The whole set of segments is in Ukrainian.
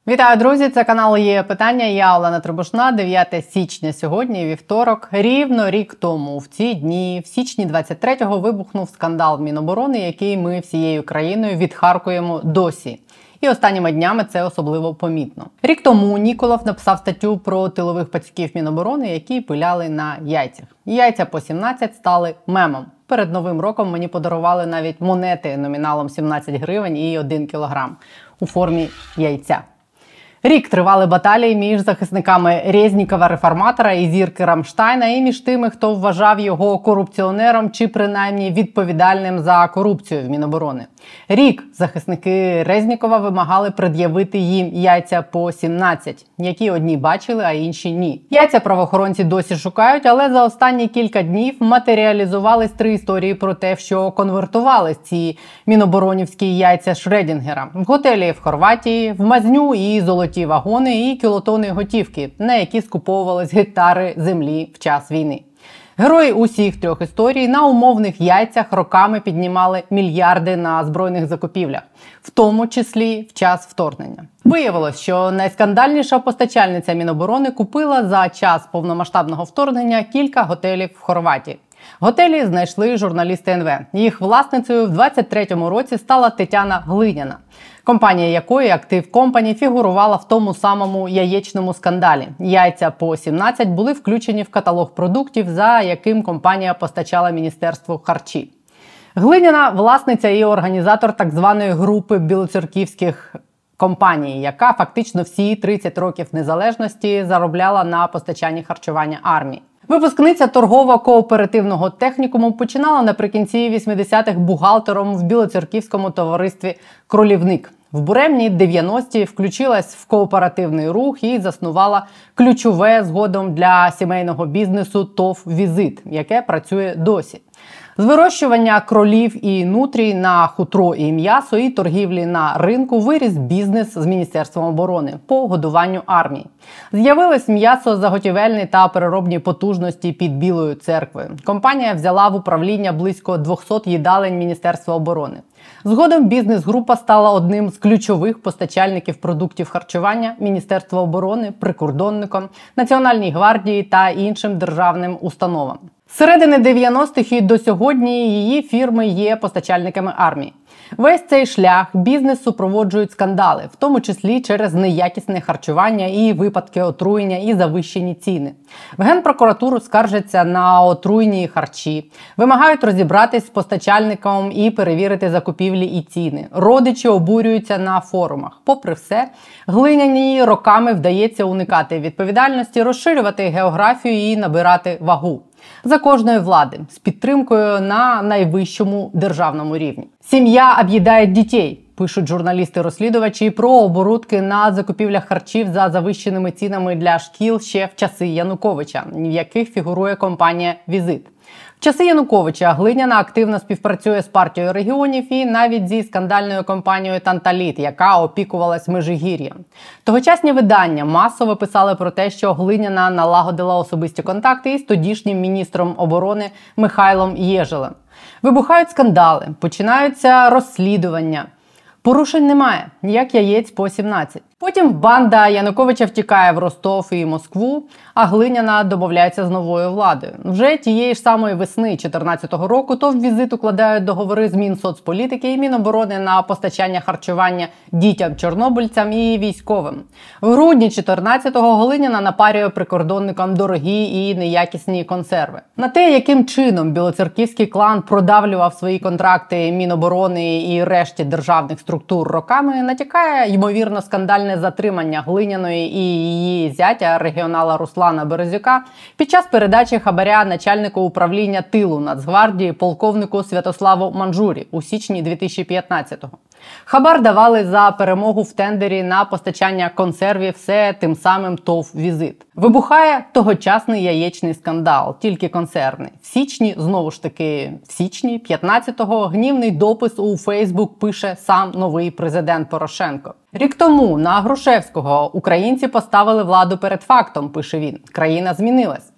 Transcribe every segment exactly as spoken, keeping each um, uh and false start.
Вітаю, друзі! Це канал «Є питання». Я Олена Требушна. дев'яте січня сьогодні, вівторок. Рівно рік тому, в ці дні, в січні двадцять третього, вибухнув скандал в Міноборони, який ми всією країною відхаркуємо досі. І останніми днями це особливо помітно. Рік тому Ніколов написав статтю про тилових пацюків Міноборони, які пиляли на яйцях. Яйця по сімнадцять стали мемом. Перед Новим роком мені подарували навіть монети номіналом сімнадцять гривень і один кілограм у формі яйця. Рік тривали баталії між захисниками Резнікова, реформатора і зірки Рамштайна, і між тими, хто вважав його корупціонером чи принаймні відповідальним за корупцію в Міноборони. Рік захисники Резнікова вимагали пред'явити їм яйця по сімнадцять, які одні бачили, а інші ні. Яйця правоохоронці досі шукають, але за останні кілька днів матеріалізувались три історії про те, що конвертувались ці міноборонівські яйця Шредінгера в готелі в Хорватії, в мазню і золоті вагони і кілотони готівки, на які скуповувались гектари землі в час війни. Герої усіх трьох історій на умовних яйцях роками піднімали мільярди на збройних закупівлях, в тому числі в час вторгнення. Виявилось, що найскандальніша постачальниця Міноборони купила за час повномасштабного вторгнення кілька готелів в Хорватії. Готелі знайшли журналісти ен ве. Їх власницею в двадцять третьому році стала Тетяна Глиняна, компанія якої Active Company фігурувала в тому самому яєчному скандалі. Яйця по сімнадцять були включені в каталог продуктів, за яким компанія постачала міністерству харчі. Глиняна – власниця і організатор так званої групи білоцерківських компаній, яка фактично всі тридцять років незалежності заробляла на постачанні харчування армії. Випускниця торгово-кооперативного технікуму починала наприкінці вісімдесятих бухгалтером в білоцерківському товаристві «Кролівник». В буремні дев'яності включилась в кооперативний рух і заснувала ключове згодом для сімейного бізнесу ТОВ «Візит», яке працює досі. З вирощування кролів і нутрій на хутро і м'ясо і торгівлі на ринку виріс бізнес з Міністерством оборони по годуванню армії. З'явились м'ясо-заготівельні та переробні потужності під Білою церквою. Компанія взяла в управління близько двохсот їдалень Міністерства оборони. Згодом бізнес-група стала одним з ключових постачальників продуктів харчування Міністерства оборони, прикордонникам, Національній гвардії та іншим державним установам. З середини дев'яностих і до сьогодні її фірми є постачальниками армії. Весь цей шлях бізнес супроводжують скандали, в тому числі через неякісне харчування і випадки отруєння і завищені ціни. В Генпрокуратуру скаржаться на отруйні харчі, вимагають розібратись з постачальником і перевірити закупівлі і ціни. Родичі обурюються на форумах. Попри все, Глиняній роками вдається уникати відповідальності, розширювати географію і набирати вагу. За кожної влади, з підтримкою на найвищому державному рівні. «Сім'я об'їдає дітей», пишуть журналісти-розслідувачі про оборудки на закупівлях харчів за завищеними цінами для шкіл ще в часи Януковича, в яких фігурує компанія «Візит». В часи Януковича Глиняна активно співпрацює з партією регіонів і навіть зі скандальною компанією «Танталіт», яка опікувалась Межигір'ям. Тогочасні видання масово писали про те, що Глиняна налагодила особисті контакти із тодішнім міністром оборони Михайлом Єжелем. Вибухають скандали, починаються розслідування. Порушень немає, ніяк яєць по сімнадцять. Потім банда Януковича втікає в Ростов і Москву, а Глиняна домовляється з новою владою. Вже тієї ж самої весни дві тисячі чотирнадцятого року ТОВ «Візит» укладають договори з Мінсоцполітики і Міноборони на постачання харчування дітям-чорнобильцям і військовим. В грудні дві тисячі чотирнадцятого Глиняна напарює прикордонникам дорогі і неякісні консерви. На те, яким чином білоцерківський клан продавлював свої контракти Міноборони і решті державних структур роками, натякає, ймовірно, скандальне затримання Глиняної і її зятя, регіонала Руслана Березюка, під час передачі хабаря начальнику управління тилу Нацгвардії полковнику Святославу Манжурі у січні дві тисячі п'ятнадцятого. Хабар давали за перемогу в тендері на постачання консервів все тим самим ТОВ «Візит». Вибухає тогочасний яєчний скандал, тільки консервний. В січні, знову ж таки, в січні п'ятнадцятого гнівний допис у Фейсбук пише сам новий президент Порошенко. Рік тому на Грушевського українці поставили владу перед фактом, пише він. Країна змінилась.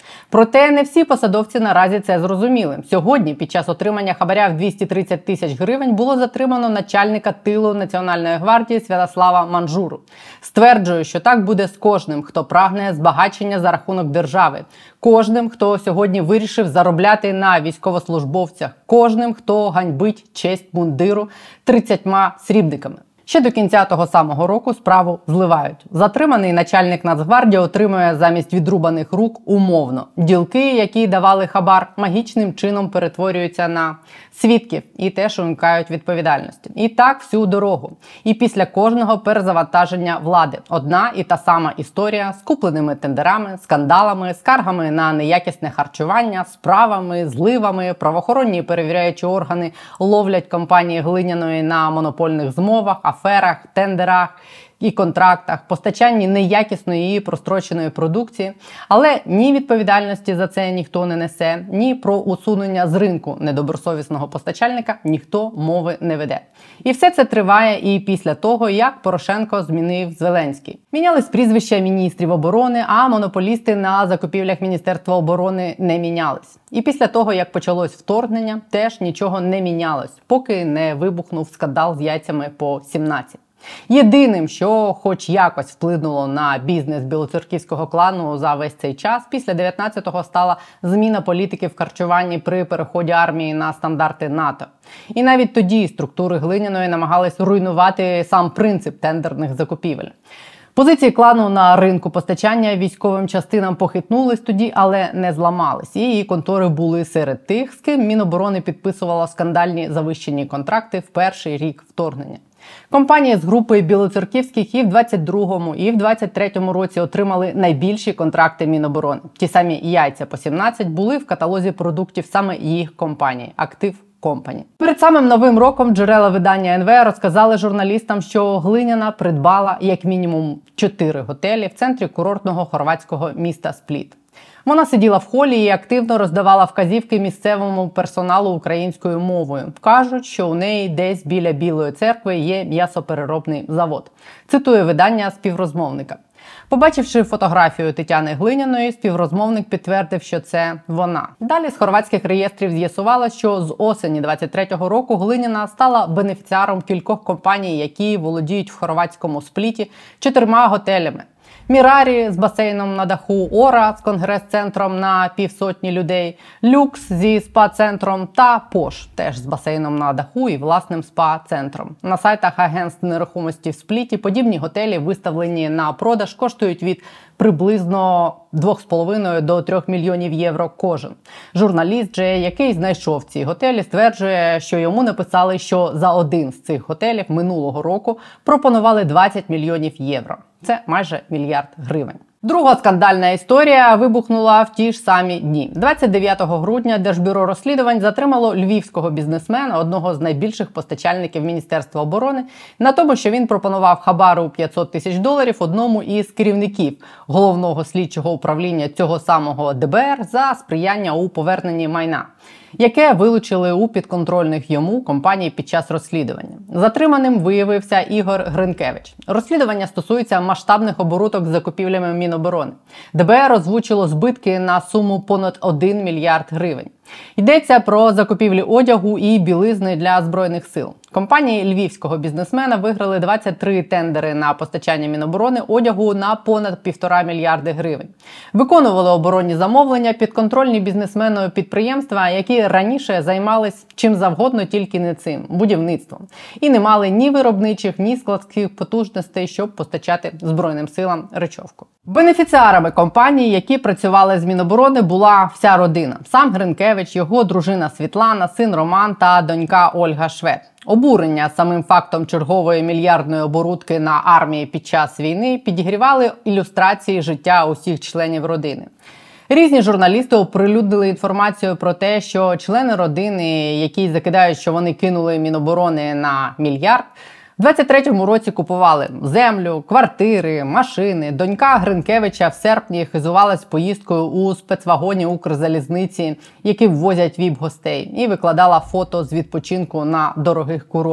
Проте не всі посадовці наразі це зрозуміли. Сьогодні під час отримання хабаря в двісті тридцять тисяч гривень було затримано начальника тилу Національної гвардії Святослава Манжуру. Стверджує, що так буде з кожним, хто прагне збагачення за рахунок держави. Кожним, хто сьогодні вирішив заробляти на військовослужбовцях. Кожним, хто ганьбить честь мундиру тридцятьма срібниками. Ще до кінця того самого року справу зливають. Затриманий начальник Нацгвардії отримує замість відрубаних рук умовно. Ділки, які давали хабар, магічним чином перетворюються на свідків і теж уникають відповідальності. І так всю дорогу. І після кожного перезавантаження влади. Одна і та сама історія з купленими тендерами, скандалами, скаргами на неякісне харчування, справами, зливами, правоохоронні перевіряючі органи ловлять компанії Глиняної на монопольних змовах, аферах, тендерах і контрактах, постачанні неякісної і простроченої продукції. Але ні відповідальності за це ніхто не несе, ні про усунення з ринку недобросовісного постачальника ніхто мови не веде. І все це триває і після того, як Порошенко змінив Зеленський. Мінялись прізвища міністрів оборони, а монополісти на закупівлях Міністерства оборони не мінялись. І після того, як почалось вторгнення, теж нічого не мінялось, поки не вибухнув скандал з яйцями по сімнадцять. Єдиним, що хоч якось вплинуло на бізнес білоцерківського клану за весь цей час, після дев'ятнадцятого стала зміна політики в харчуванні при переході армії на стандарти НАТО. І навіть тоді структури Глиняної намагались руйнувати сам принцип тендерних закупівель. Позиції клану на ринку постачання військовим частинам похитнулись тоді, але не зламались. І її контори були серед тих, з ким Міноборони підписувало скандальні завищені контракти в перший рік вторгнення. Компанії з групи білоцерківських і в двадцять другому, і в двадцять третьому році отримали найбільші контракти Міноборони. Ті самі яйця по сімнадцять були в каталозі продуктів саме їх компанії «Актив Компані». Перед самим Новим роком джерела видання ен ве розказали журналістам, що Глиняна придбала як мінімум чотири готелі в центрі курортного хорватського міста Спліт. Вона сиділа в холі і активно роздавала вказівки місцевому персоналу українською мовою. Кажуть, що у неї десь біля Білої церкви є м'ясопереробний завод. Цитує видання співрозмовника. Побачивши фотографію Тетяни Глиняної, співрозмовник підтвердив, що це вона. Далі з хорватських реєстрів з'ясувалося, що з осені двадцять третього року Глиняна стала бенефіціаром кількох компаній, які володіють в хорватському Спліті чотирма готелями. Мірарі з басейном на даху, Ора з конгрес-центром на півсотні людей, Люкс зі спа-центром та Пош теж з басейном на даху і власним спа-центром. На сайтах агентств нерухомості в Спліті подібні готелі, виставлені на продаж, коштують від приблизно двох з половиною до трьох мільйонів євро кожен. Журналіст же, який знайшов ці готелі, стверджує, що йому написали, що за один з цих готелів минулого року пропонували двадцять мільйонів євро. Це майже мільярд гривень. Друга скандальна історія вибухнула в ті ж самі дні. двадцять дев'ятого грудня Держбюро розслідувань затримало львівського бізнесмена, одного з найбільших постачальників Міністерства оборони, на тому, що він пропонував хабар у п'ятсот тисяч доларів одному із керівників головного слідчого управління цього самого де бе ер за сприяння у поверненні майна, яке вилучили у підконтрольних йому компаній під час розслідування. Затриманим виявився Ігор Гринкевич. Розслідування стосується масштабних оборудок з закупівлями Міноборони. де бе ер озвучило збитки на суму понад один мільярд гривень. Йдеться про закупівлі одягу і білизни для Збройних сил. Компанії львівського бізнесмена виграли двадцять три тендери на постачання Міноборони одягу на понад півтора мільярди гривень. Виконували оборонні замовлення підконтрольні бізнесмену підприємства, які раніше займались чим завгодно, тільки не цим – будівництвом. І не мали ні виробничих, ні складських потужностей, щоб постачати Збройним силам речовку. Бенефіціарами компаній, які працювали з Міноборони, була вся родина. Сам Гринкевич, його дружина Світлана, син Роман та донька Ольга Швед. Обурення самим фактом чергової мільярдної оборудки на армії під час війни підігрівали ілюстрації життя усіх членів родини. Різні журналісти оприлюднили інформацію про те, що члени родини, які закидають, що вони кинули Міноборони на мільярд, в двадцять третьому році купували землю, квартири, машини. Донька Гринкевича в серпні хизувалась поїздкою у спецвагоні Укрзалізниці, які ввозять віп-гостей, і викладала фото з відпочинку на дорогих курортах.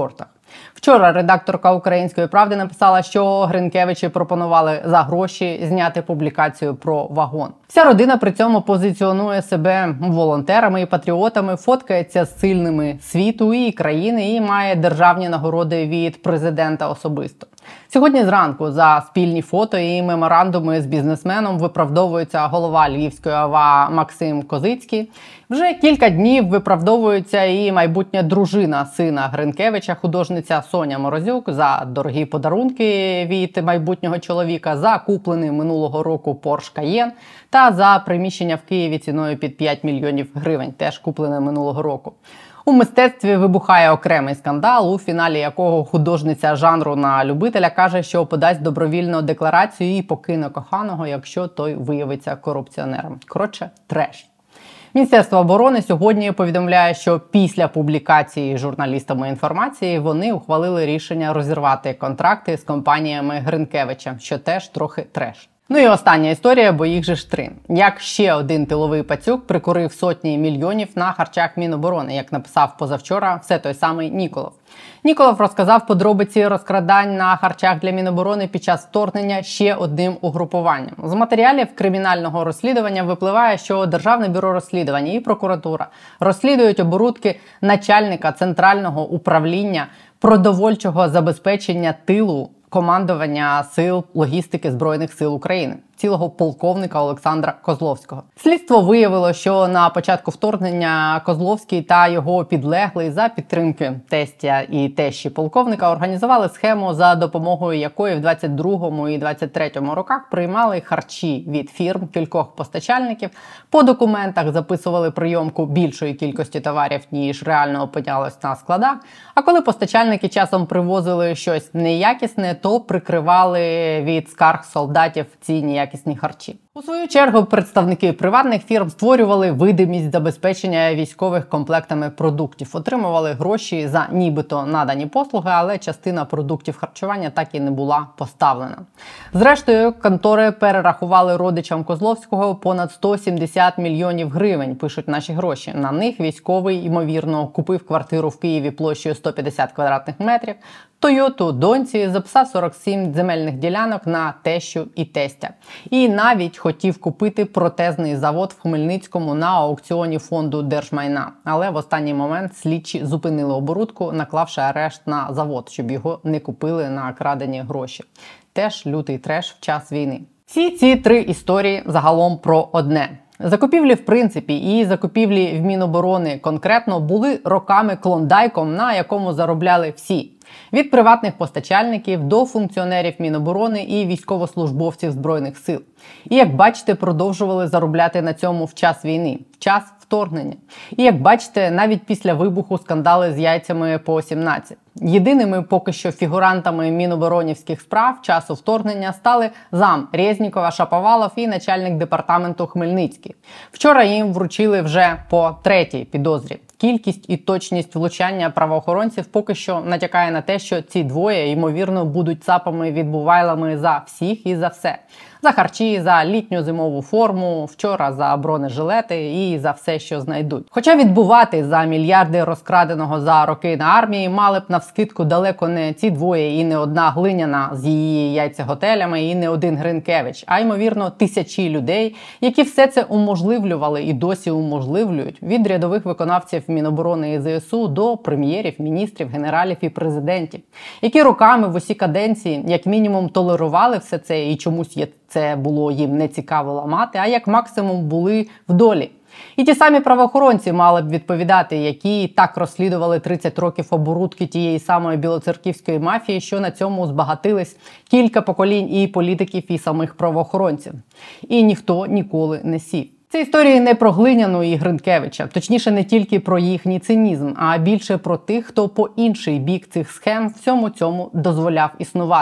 Вчора редакторка «Української правди» написала, що Гринкевичі пропонували за гроші зняти публікацію про вагон. Вся родина при цьому позиціонує себе волонтерами і патріотами, фоткається з сильними світу і країни і має державні нагороди від президента особисто. Сьогодні зранку за спільні фото і меморандуми з бізнесменом виправдовується голова Львівської ОВА Максим Козицький. Вже кілька днів виправдовується і майбутня дружина сина Гринкевича, художниця Соня Морозюк, за дорогі подарунки від майбутнього чоловіка, за куплений минулого року Porsche Cayenne та за приміщення в Києві ціною під п'ять мільйонів гривень, теж куплене минулого року. У мистецтві вибухає окремий скандал, у фіналі якого художниця жанру на любителя каже, що подасть добровільну декларацію і покине коханого, якщо той виявиться корупціонером. Коротше, треш. Міністерство оборони сьогодні повідомляє, що після публікації журналістами інформації вони ухвалили рішення розірвати контракти з компаніями Гринкевича, що теж трохи треш. Ну і остання історія, бо їх же ж три. Як ще один тиловий пацюк прикурив сотні мільйонів на харчах Міноборони, як написав позавчора все той самий Ніколов. Ніколов розказав подробиці розкрадань на харчах для Міноборони під час вторгнення ще одним угрупуванням. З матеріалів кримінального розслідування випливає, що Державне бюро розслідування і прокуратура розслідують оборудки начальника Центрального управління продовольчого забезпечення тилу командування сил логістики Збройних сил України, цілого полковника Олександра Козловського. Слідство виявило, що на початку вторгнення Козловський та його підлеглий за підтримки тестя і тещі полковника організували схему, за допомогою якої в двадцять другому і двадцять третьому роках приймали харчі від фірм кількох постачальників, по документах записували прийомку більшої кількості товарів, ніж реально опинялось на складах, а коли постачальники часом привозили щось неякісне, то прикривали від скарг солдатів ці неякісні харчі. У свою чергу представники приватних фірм створювали видимість забезпечення військових комплектами продуктів, отримували гроші за нібито надані послуги, але частина продуктів харчування так і не була поставлена. Зрештою, контори перерахували родичам Козловського понад сто сімдесят мільйонів гривень, пишуть наші гроші. На них військовий, ймовірно, купив квартиру в Києві площею сто п'ятдесят квадратних метрів, Тойоту доньці, записав сорок сім земельних ділянок на тещу і тестя. І навіть хотів купити протезний завод в Хмельницькому на аукціоні фонду держмайна. Але в останній момент слідчі зупинили оборудку, наклавши арешт на завод, щоб його не купили на крадені гроші. Теж лютий треш в час війни. Всі ці три історії загалом про одне. Закупівлі в принципі і закупівлі в Міноборони конкретно були роками клондайком, на якому заробляли всі. Від приватних постачальників до функціонерів Міноборони і військовослужбовців Збройних сил. І, як бачите, продовжували заробляти на цьому в час війни, в час вторгнення. І, як бачите, навіть після вибуху скандали з яйцями по сімнадцять. Єдиними поки що фігурантами міноборонівських справ часу вторгнення стали зам Резнікова, Шаповалов і начальник департаменту Хмельницький. Вчора їм вручили вже по третій підозрі. Кількість і точність влучання правоохоронців поки що натякає на те, що ці двоє, ймовірно, будуть цапами-відбувайлами за всіх і за все. За харчі, за літню зимову форму, вчора за бронежилети і за все, що знайдуть. Хоча відбувати за мільярди розкраденого за роки на армії мали б навскидку далеко не ці двоє і не одна Глиняна з її яйцеготелями і не один Гринкевич, а ймовірно тисячі людей, які все це уможливлювали і досі уможливлюють, від рядових виконавців Міноборони і ЗСУ до прем'єрів, міністрів, генералів і президентів, які роками в усі каденції як мінімум толерували все це і чомусь є це було їм не цікаво ламати, а як максимум були в долі. І ті самі правоохоронці мали б відповідати, які так розслідували тридцять років оборудки тієї самої білоцерківської мафії, що на цьому збагатились кілька поколінь і політиків, і самих правоохоронців. І ніхто ніколи не сів. Це історії не про Глиняну і Гринкевича, точніше не тільки про їхній цинізм, а більше про тих, хто по інший бік цих схем всьому цьому дозволяв існувати.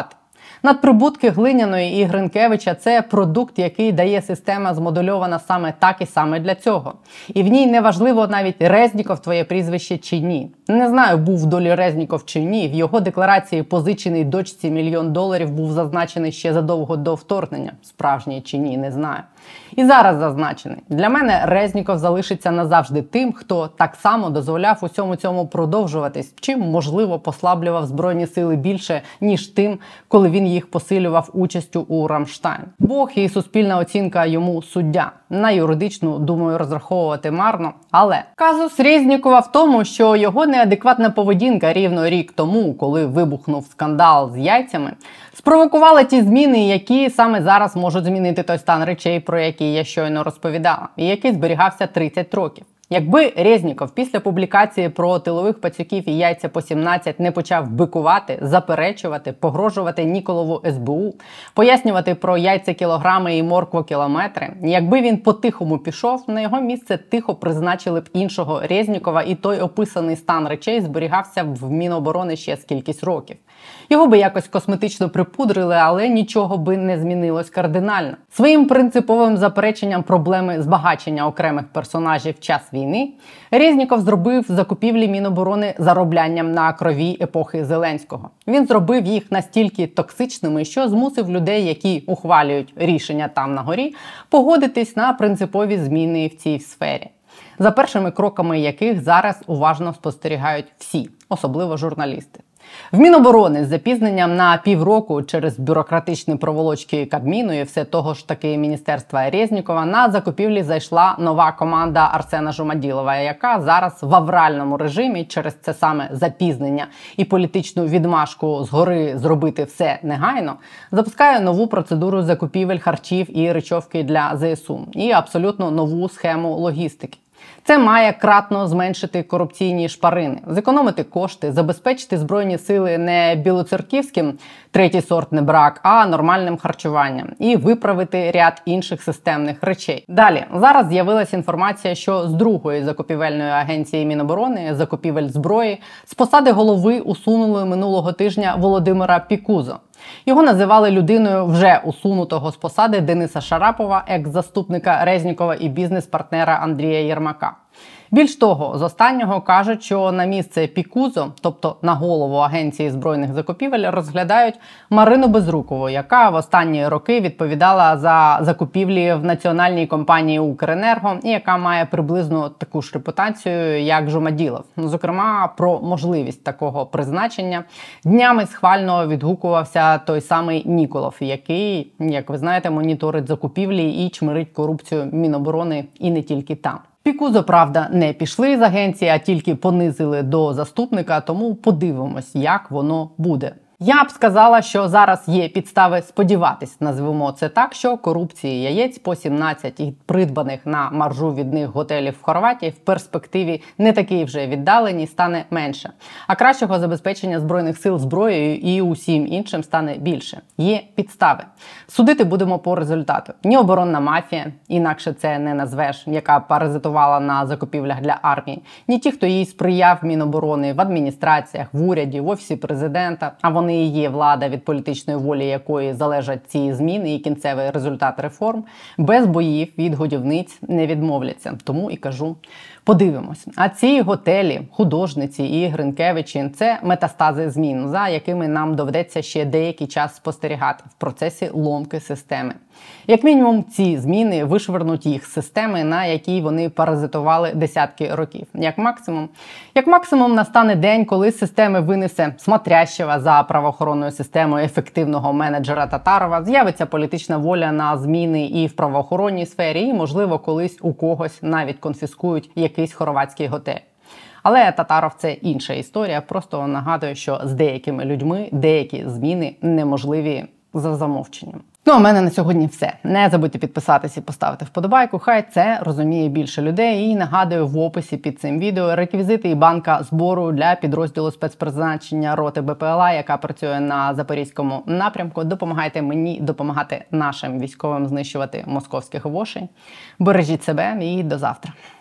Надприбутки Глиняної і Гринкевича – це продукт, який дає система, змодульована саме так і саме для цього. І в ній неважливо навіть Резніков твоє прізвище чи ні. Не знаю, був в долі Резніков чи ні. В його декларації позичений дочці мільйон доларів був зазначений ще задовго до вторгнення. Справжній чи ні, не знаю. І зараз зазначений. Для мене Резніков залишиться назавжди тим, хто так само дозволяв усьому цьому продовжуватись, чи, можливо, послаблював Збройні сили більше, ніж тим, коли він їх посилював участю у Рамштайн. Бог і суспільна оцінка йому суддя. На юридичну, думаю, розраховувати марно. Але казус Резнікова в тому, що його неадекватна поведінка рівно рік тому, коли вибухнув скандал з яйцями, спровокувала ті зміни, які саме зараз можуть змінити той стан речей, про який я щойно розповідала, і який зберігався тридцять років. Якби Резніков після публікації про тилових пацюків і яйця по сімнадцять не почав бикувати, заперечувати, погрожувати Ніколову ес бе у, пояснювати про яйця кілограми і моркву кілометри, якби він по-тихому пішов, на його місце тихо призначили б іншого Резнікова, і той описаний стан речей зберігався б в Міноборони ще скількись років. Його би якось косметично припудрили, але нічого би не змінилось кардинально. Своїм принциповим запереченням проблеми збагачення окремих персонажів в час війни Резніков зробив закупівлі Міноборони зароблянням на крові епохи Зеленського. Він зробив їх настільки токсичними, що змусив людей, які ухвалюють рішення там на горі, погодитись на принципові зміни в цій сфері, за першими кроками яких зараз уважно спостерігають всі, особливо журналісти. В Міноборони з запізненням на півроку через бюрократичні проволочки Кабміну і все того ж таки Міністерства Резнікова на закупівлі зайшла нова команда Арсена Жумаділова, яка зараз в авральному режимі через це саме запізнення і політичну відмашку згори зробити все негайно, запускає нову процедуру закупівель харчів і речовки для зе ес у і абсолютно нову схему логістики. Це має кратно зменшити корупційні шпарини, зекономити кошти, забезпечити Збройні сили не білоцерківським третій сорт не брак, а нормальним харчуванням і виправити ряд інших системних речей. Далі, зараз з'явилася інформація, що з другої закупівельної агенції Міноборони, закупівель зброї, з посади голови усунули минулого тижня Володимира Пікузо. Його називали людиною вже усунутого з посади Дениса Шарапова, екс-заступника Резнікова і бізнес-партнера Андрія Єрмака. Більш того, з останнього кажуть, що на місце Пікузо, тобто на голову Агенції збройних закупівель, розглядають Марину Безрукову, яка в останні роки відповідала за закупівлі в національній компанії «Укренерго» і яка має приблизно таку ж репутацію, як Жумаділов. Зокрема, про можливість такого призначення днями схвально відгукувався той самий Ніколов, який, як ви знаєте, моніторить закупівлі і чмирить корупцію Міноборони і не тільки там. Пікузо, правда, не пішли з агенції, а тільки понизили до заступника, тому подивимось, як воно буде. Я б сказала, що зараз є підстави сподіватись, назвемо це так, що корупції яєць по сімнадцять і придбаних на маржу від них готелів в Хорватії в перспективі не такий вже віддалені стане менше, а кращого забезпечення Збройних сил зброєю і усім іншим стане більше. Є підстави. Судити будемо по результату. Ні оборонна мафія, інакше це не назвеш, яка паразитувала на закупівлях для армії, ні ті, хто їй сприяв в Міноборони, в адміністраціях, в уряді, в Офісі Президента, а вони і є влада, від політичної волі якої залежать ці зміни і кінцевий результат реформ, без боїв від годівниць не відмовляться. Тому і кажу, подивимось. А ці готелі, художниці і Гринкевичі – це метастази змін, за якими нам доведеться ще деякий час спостерігати в процесі ломки системи. Як мінімум, ці зміни вишвернуть їх з системи, на якій вони паразитували десятки років. Як максимум, як максимум настане день, коли з системи винесе смотрящего за правоохоронною системою ефективного менеджера Татарова, з'явиться політична воля на зміни і в правоохоронній сфері, і, можливо, колись у когось навіть конфіскують якийсь хорватський готель. Але Татаров – це інша історія, просто нагадую, що з деякими людьми деякі зміни неможливі за замовченням. Ну, а в мене на сьогодні все. Не забудьте підписатись і поставити вподобайку, хай це розуміє більше людей. І нагадую, в описі під цим відео реквізити і банка збору для підрозділу спецпризначення роти Бе Пе Еле А, яка працює на Запорізькому напрямку. Допомагайте мені допомагати нашим військовим знищувати московських вошей. Бережіть себе і до завтра.